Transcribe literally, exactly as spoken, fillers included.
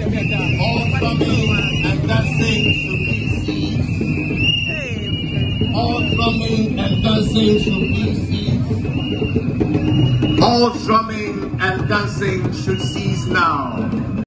All drumming and dancing should be ceased. All drumming and dancing should be ceased. All drumming and dancing should cease now.